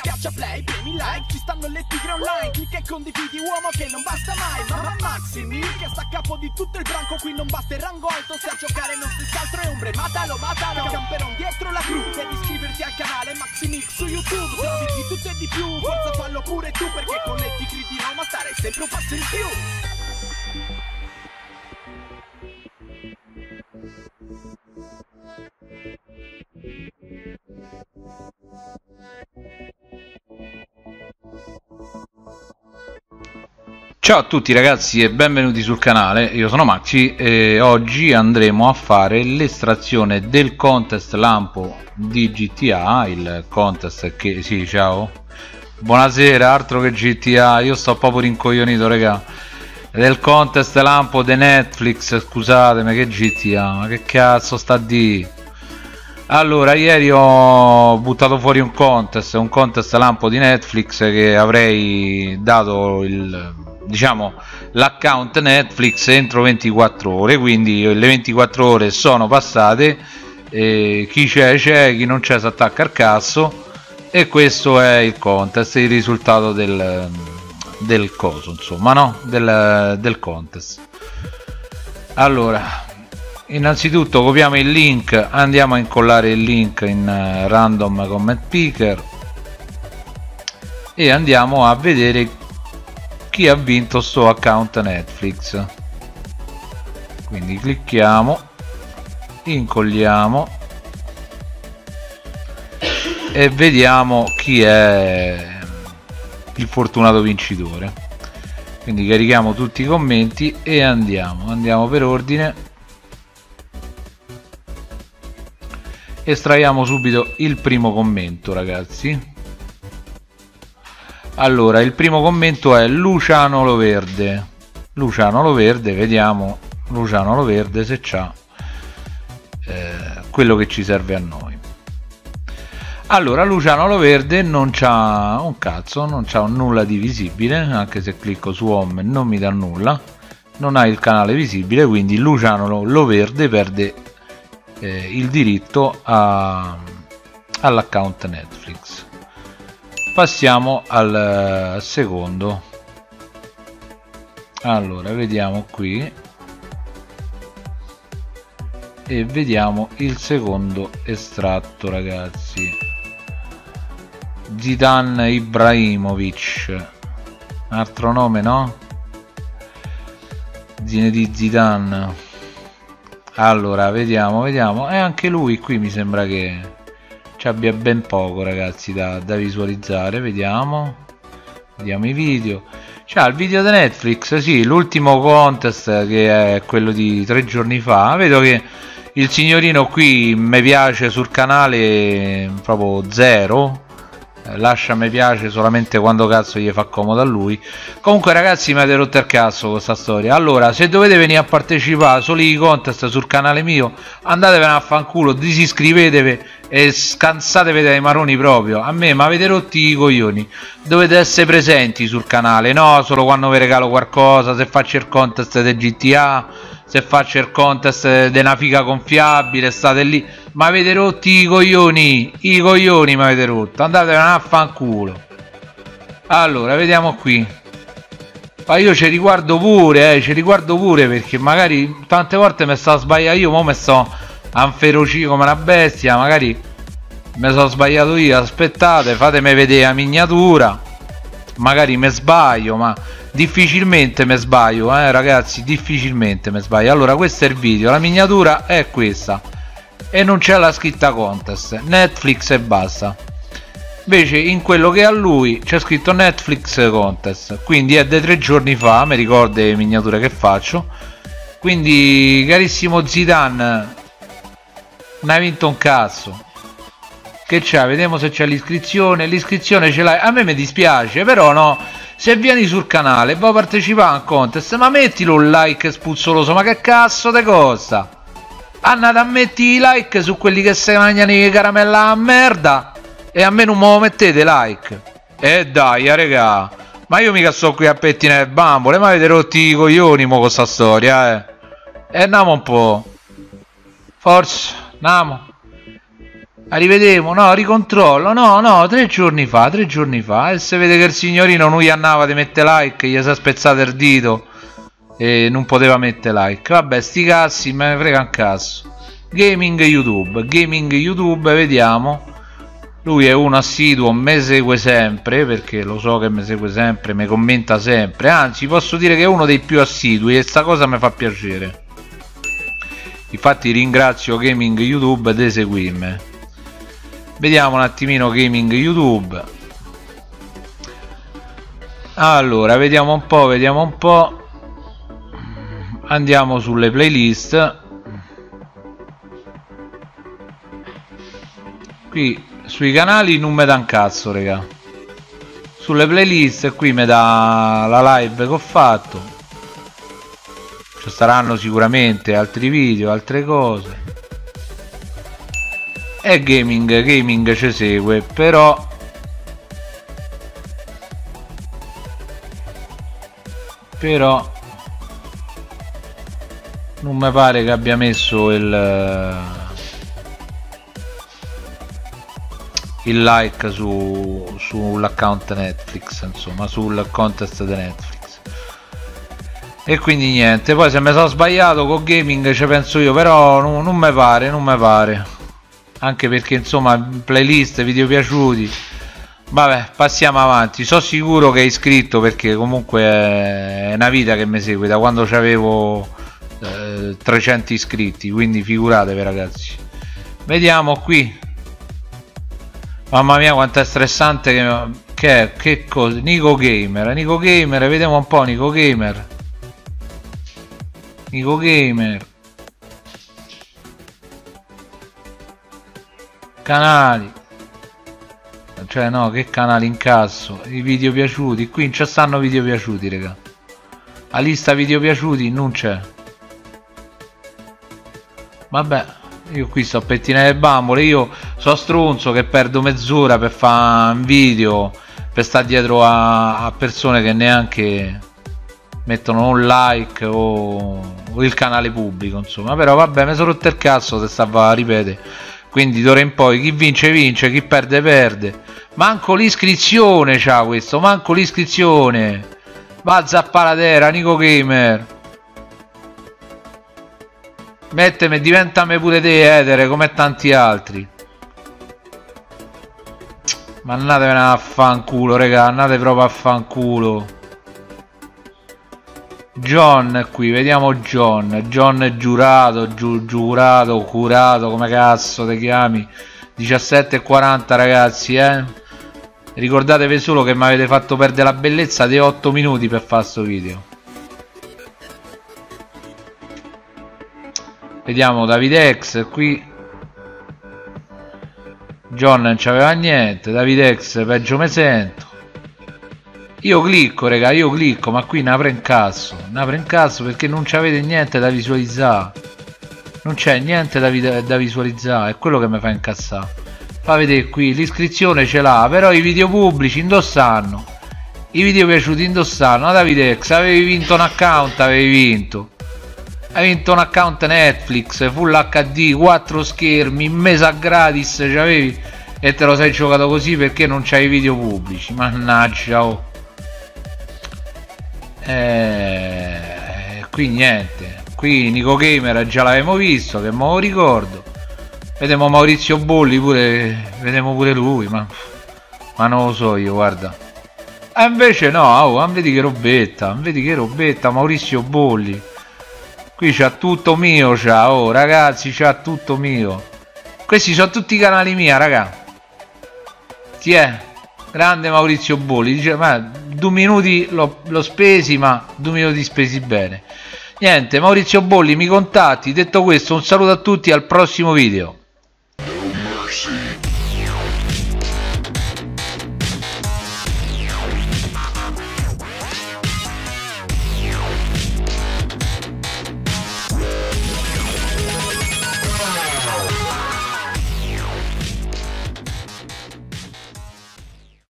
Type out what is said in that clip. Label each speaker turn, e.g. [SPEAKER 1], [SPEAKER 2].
[SPEAKER 1] Schiaccia play, premi like, ci stanno le tigre online. Clicca e condividi, uomo, che non basta mai. Mamma Maximi, che sta a capo di tutto il branco. Qui non basta il rango alto, se a giocare non si scaltro e ombre. Matalo, matalo, camperon dietro la cru. Devi iscriverti al canale Maximix su YouTube. Trovi di tutto e di più, forza fallo pure tu, perché con le tigre di Roma starei sempre un passo in più.
[SPEAKER 2] Ciao a tutti ragazzi e benvenuti sul canale, io sono Maxi e oggi andremo a fare l'estrazione del contest lampo di GTA, il contest che... sì, ciao, buonasera, altro che GTA, io sto proprio rincoglionito raga, del contest lampo di Netflix, scusatemi, che GTA, ma che cazzo sta di... Allora, ieri ho buttato fuori un contest lampo di Netflix che avrei dato il... diciamo l'account Netflix entro 24 ore, quindi le 24 ore sono passate, chi c'è, chi non c'è si attacca al cazzo, e questo è il contest, il risultato del coso, insomma, no? del contest. Allora, innanzitutto copiamo il link, andiamo a incollare il link in random comment picker e andiamo a vedere chi ha vinto sto account Netflix. Quindi clicchiamo, incolliamo e vediamo chi è il fortunato vincitore. Quindi carichiamo tutti i commenti e andiamo per ordine. Estraiamo subito il primo commento ragazzi. Allora, il primo commento è Luciano Loverde. Luciano Loverde, vediamo Luciano Loverde se c'ha quello che ci serve a noi. Allora, Luciano Loverde non c'ha un cazzo, non c'ha nulla di visibile, anche se clicco su home non mi dà nulla, non ha il canale visibile, quindi Luciano Loverde perde il diritto all'account Netflix. Passiamo al secondo. Allora, vediamo qui e vediamo il secondo estratto ragazzi. Zidan Ibrahimovic, altro nome, no? Zinedine Zidane. Allora, vediamo, e anche lui qui mi sembra che ci abbia ben poco ragazzi da visualizzare. Vediamo i video. C'ha il video di Netflix, sì, l'ultimo contest che è quello di 3 giorni fa. Vedo che il signorino qui mi piace sul canale proprio zero, lascia mi piace solamente quando cazzo gli fa comodo a lui. Comunque ragazzi, mi avete rotto il cazzo con questa storia. Allora, se dovete venire a partecipare solo ai contest sul canale mio, andatevene a fanculo, disiscrivetevi e scansatevi dai maroni proprio. A me mi avete rotti i coglioni, dovete essere presenti sul canale, no solo quando vi regalo qualcosa, se faccio il contest di GTA, se faccio il contest di una figa gonfiabile, state lì. Ma avete rotti i coglioni mi avete rotto, andatevene a fanculo. Allora, vediamo qui. Ma io ci riguardo pure, perché magari tante volte mi sto sbagliando io, mo mi sto a inferocire come una bestia, magari mi sono sbagliato io, aspettate, fatemi vedere la miniatura, magari mi sbaglio, ma difficilmente mi sbaglio, ragazzi, difficilmente mi sbaglio. Allora, questo è il video, la miniatura è questa e non c'è la scritta contest, Netflix e basta. Invece in quello che ha lui c'è scritto Netflix contest, quindi è dei 3 giorni fa, mi ricordo le miniature che faccio. Quindi carissimo Zidane, non hai vinto un cazzo. Che c'è? Vediamo se c'è l'iscrizione. L'iscrizione ce l'hai. A me mi dispiace, però no, se vieni sul canale e vuoi partecipare a un contest, ma mettilo un like spuzzoloso, ma che cazzo te costa? Andate a metti i like su quelli che si mangiano i caramella a merda e a me non me lo mettete like. E dai, regà, ma io mica sto qui a pettinare bambole, ma avete rotti i coglioni mo con sta storia, E andiamo un po'. Forza, andiamo. Arrivedemo, no, ricontrollo, no, 3 giorni fa, e se vede che il signorino non gli andava di mettere like, gli si è spezzato il dito e non poteva mettere like. Vabbè, sti cazzi, me ne frega un cazzo. Gaming YouTube, vediamo. Lui è uno assiduo, mi segue sempre, perché lo so che mi segue sempre, mi commenta sempre, anzi posso dire che è uno dei più assidui e sta cosa mi fa piacere. Infatti ringrazio Gaming YouTube di seguirmi. Vediamo un attimino Gaming YouTube. Allora, vediamo un po'. Andiamo sulle playlist. Qui sui canali non mi dà un cazzo, raga. Sulle playlist qui mi dà la live che ho fatto. Ci saranno sicuramente altri video, altre cose. E gaming ci segue, però non mi pare che abbia messo il like sull'account Netflix, insomma sul contest di Netflix, e quindi niente. Poi se mi sono sbagliato con gaming ci penso io, però non mi pare, anche perché insomma playlist, video piaciuti. Vabbè, passiamo avanti. Sono sicuro che è iscritto, perché comunque è una vita che mi segue da quando avevo 300 iscritti, quindi figuratevi, ragazzi. Vediamo qui. Mamma mia quanto è stressante che cosa. Nico Gamer, vediamo un po'. Nico Gamer, canali, cioè no, che canali incasso, i video piaciuti, qui non ci stanno video piaciuti, raga. La lista video piaciuti non c'è. Vabbè, io qui sto a pettinare le bambole, io so stronzo che perdo mezz'ora per fare un video, per stare dietro a persone che neanche mettono un like o il canale pubblico, insomma. Però vabbè, mi sono rotto il cazzo se stava a ripetere, quindi d'ora in poi chi vince vince, chi perde perde. Manco l'iscrizione c'ha questo, manco l'iscrizione. Va a zappare la terra, Nico Gamer. Metteme, diventami pure te etere come tanti altri. Ma andatevene a fanculo, raga, andate proprio a fanculo. John qui, vediamo John giurato, curato, come cazzo ti chiami. 17:40, ragazzi, ricordatevi solo che mi avete fatto perdere la bellezza di 8 minuti per fare sto video. Vediamo Davidex qui. John non c'aveva niente. Davidex peggio me sento. Io clicco, raga, ma qui ne apre in cazzo, perché non c'avete niente da visualizzare. Non c'è niente da visualizzare, è quello che mi fa incazzare. Fa vedere qui, l'iscrizione ce l'ha, però i video pubblici indossanno. I video piaciuti indossanno. Davidex, avevi vinto un account, Hai vinto un account Netflix, Full HD, 4 schermi, mesa gratis c'avevi e te lo sei giocato così perché non c'hai video pubblici. Mannaggia, oh. Qui niente. Qui Nico Gamer già l'avevamo visto, che me lo ricordo. Vediamo Maurizio Bolli pure, vediamo pure lui, ma non lo so io, guarda. E invece no, oh, vedi che robetta, Maurizio Bolli. Qui c'ha tutto mio, oh ragazzi, c'ha tutto mio. Questi sono tutti i canali miei, raga. Chi è? Grande Maurizio Bolli. Dice, ma 2 minuti l'ho spesi, ma 2 minuti spesi bene. Niente, Maurizio Bolli, mi contatti. Detto questo, un saluto a tutti, al prossimo video.